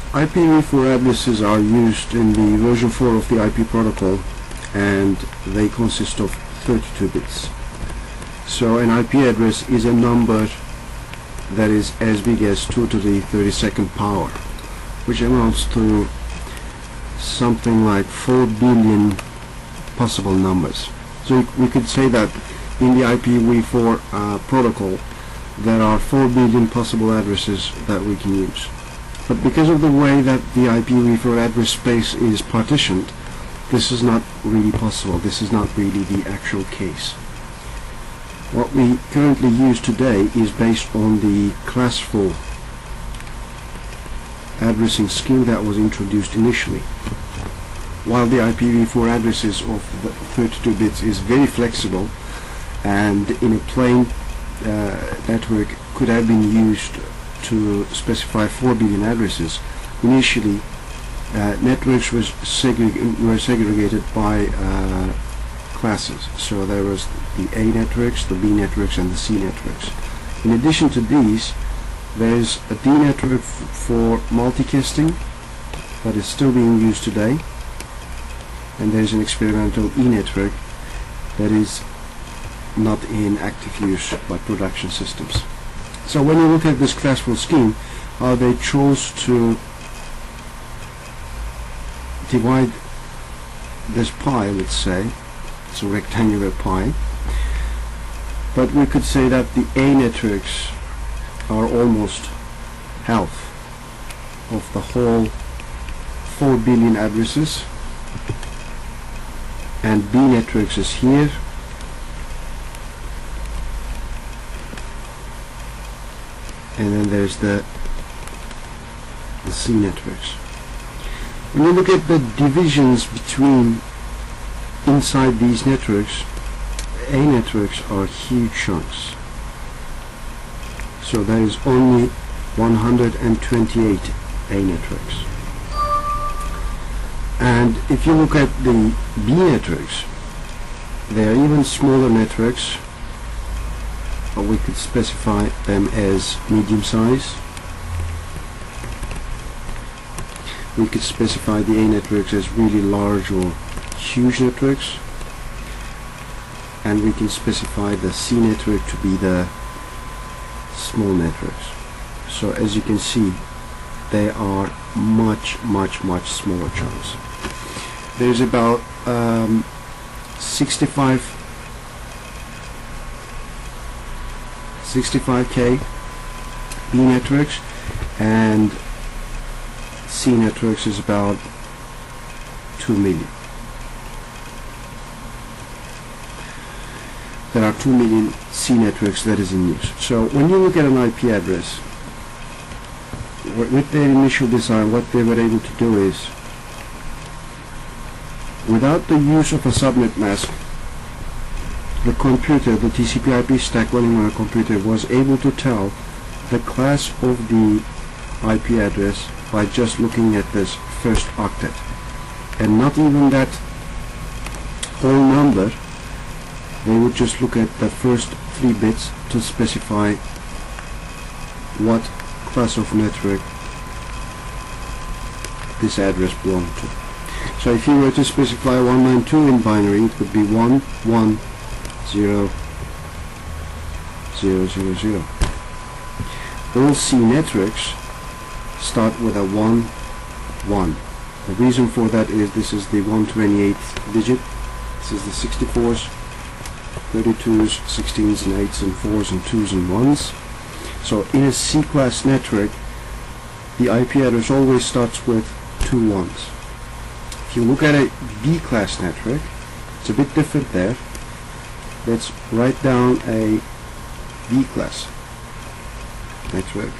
IPv4 addresses are used in the version 4 of the IP protocol, and they consist of 32 bits. So an IP address is a number that is as big as 2 to the 32nd power, which amounts to something like 4 billion possible numbers. So we could say that in the IPv4 protocol there are 4 billion possible addresses that we can use. But because of the way that the IPv4 address space is partitioned, this is not really possible. This is not really the actual case. What we currently use today is based on the Classful addressing scheme that was introduced initially. While the IPv4 addresses of the 32 bits is very flexible, and in a plain network could have been used to specify 4 billion addresses, initially networks were segregated by classes. So there was the A networks, the B networks, and the C networks. In addition to these, there is a D network for multicasting that is still being used today, and there is an experimental E network that is not in active use by production systems. So when you look at this Classful scheme, how they chose to divide this pie, let's say, it's a rectangular pie, but we could say that the A networks are almost half of the whole 4 billion addresses, and B networks is here, and then there's the C networks. When you look at the divisions between inside these networks, A networks are huge chunks. So there is only 128 A networks. And if you look at the B networks, they are even smaller networks, but we could specify them as medium size. We could specify the A networks as really large or huge networks, and we can specify the C network to be the small networks. So as you can see, they are much smaller chunks. There's about 65k B networks, and C networks is about 2 million. There are 2 million C networks that is in use. So when you look at an IP address, with their initial design, what they were able to do is, without the use of a subnet mask, the computer, the TCP/IP stack running on a computer, was able to tell the class of the IP address by just looking at this first octet, and not even that whole number. They would just look at the first 3 bits to specify what class of network this address belonged to. So if you were to specify 192 in binary, it would be 1100000. All C networks start with a 1, 1. The reason for that is this is the 128th digit. This is the 64s, 32s, 16s, and 8s, and 4s, and 2s, and 1s. So in a C-class network, the IP address always starts with 2 1s. If you look at a B-class network, it's a bit different there. Let's write down a B-class network.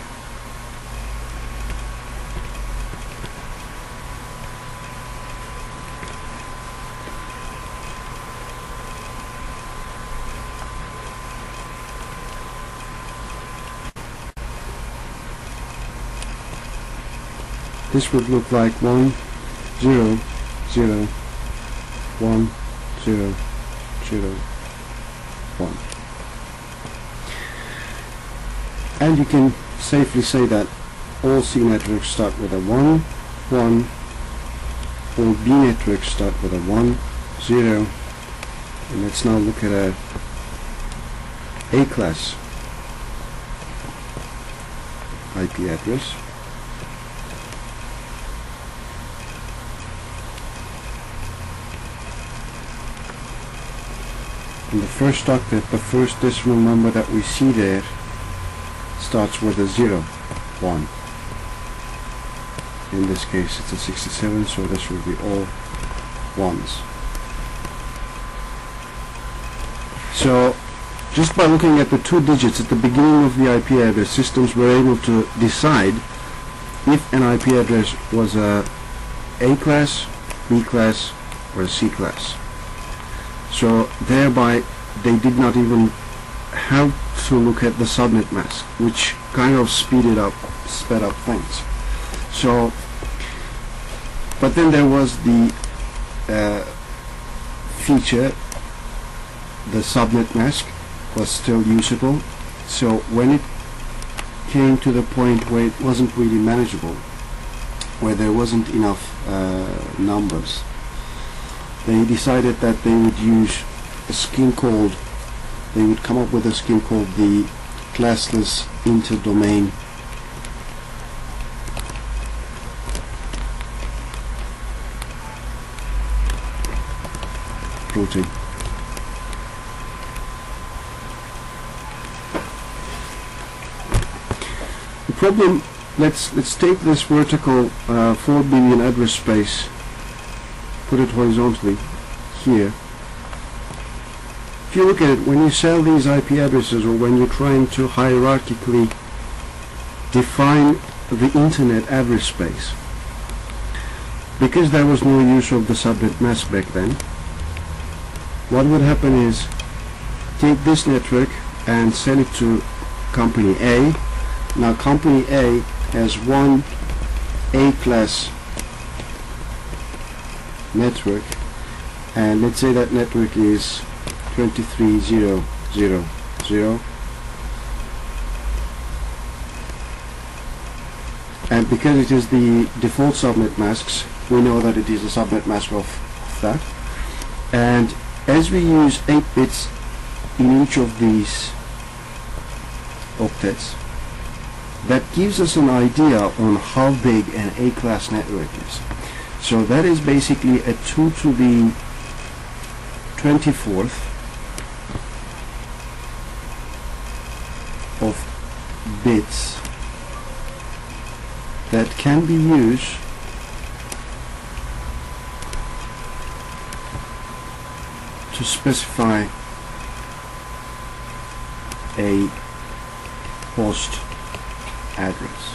This would look like 1 0 0 1 0 0 1. And you can safely say that all C networks start with a 1, 1, all B networks start with a 1, 0, and let's now look at a class IP address. And the first octet, the first decimal number that we see there, starts with a 0, 1. In this case it's a 67, so this will be all 1s. So just by looking at the 2 digits at the beginning of the IP address, systems were able to decide if an IP address was a class, B class, or a C class. So thereby they did not even have to look at the subnet mask, which kind of sped up things. So, but then there was the feature, the subnet mask was still usable. So when it came to the point where it wasn't really manageable, where there wasn't enough numbers, they decided that they would use a scheme called, they would come up with a scheme called the classless interdomain routing. The problem, let's take this vertical 4 billion address space, put it horizontally here. If you look at it, when you sell these IP addresses, or when you're trying to hierarchically define the internet address space, because there was no use of the subnet mask back then, what would happen is take this network and sell it to company A. Now company A has one A class network, and let's say that network is 23000, and because it is the default subnet masks, we know that it is a subnet mask of that. And as we use 8 bits in each of these octets, that gives us an idea on how big an A-class network is. So that is basically a 2 to the 24th of bits that can be used to specify a host address.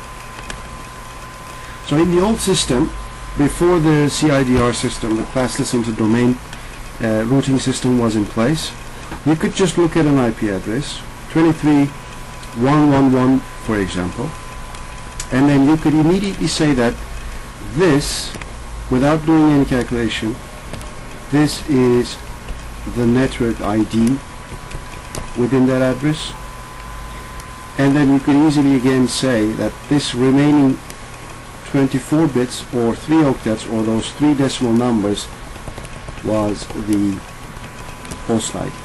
So in the old system, before the CIDR system, the classless interdomain routing system was in place, you could just look at an IP address, 23.111 for example, and then you could immediately say that this, without doing any calculation, this is the network ID within that address, and then you could easily again say that this remaining 24 bits or 3 octets, or those 3 decimal numbers, was the host ID.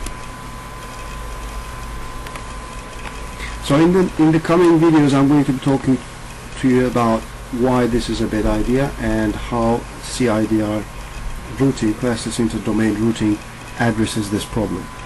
So in the coming videos I'm going to be talking to you about why this is a bad idea and how CIDR routing, classless interdomain routing, addresses this problem.